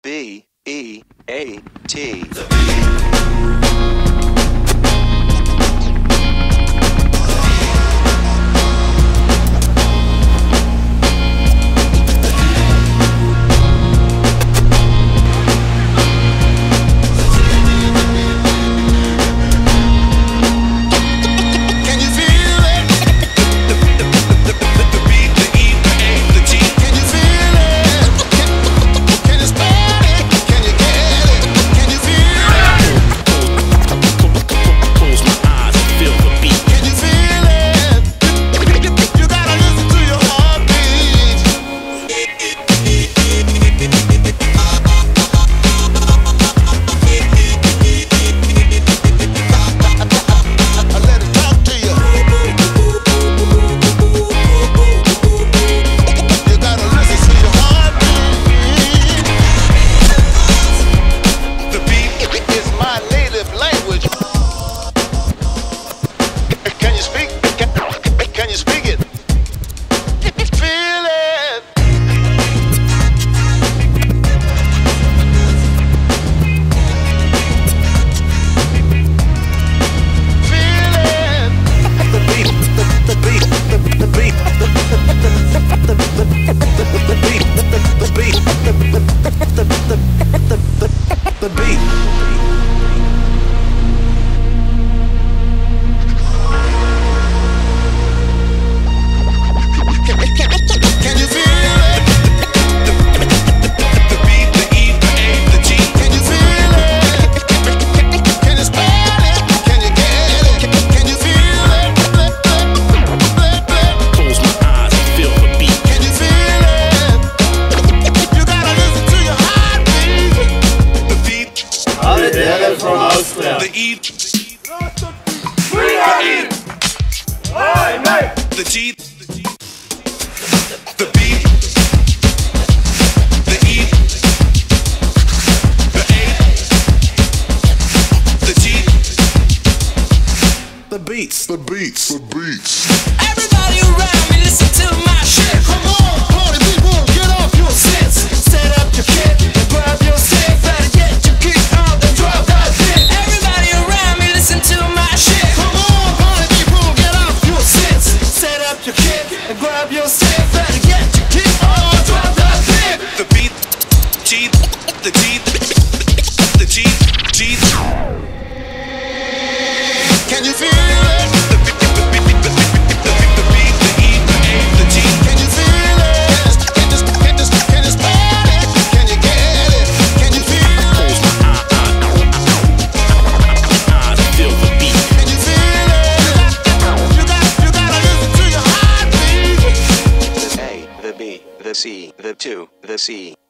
B E A T. The E, the G, the B, the E, the A, the G, the beats. Everybody around me, listen to my shit. Come on, party people, get off your sits. Set up your kit and grab your stick. Better get your kick out and drop that shit. Everybody around me, listen to my shit. Come on, party people, get off your sits. Set up your kit and grab your stick. Better get your kick out and drop that shit. the B, G, the G, the G, G. Can you feel it? The B, the B, the E, the A, the G. Can you feel it? Can you spell it? Can you get it? Can you feel it? Feel the beat. Can you feel it? You gotta listen to your heartbeat. The A, the B, the C, the 2, the C.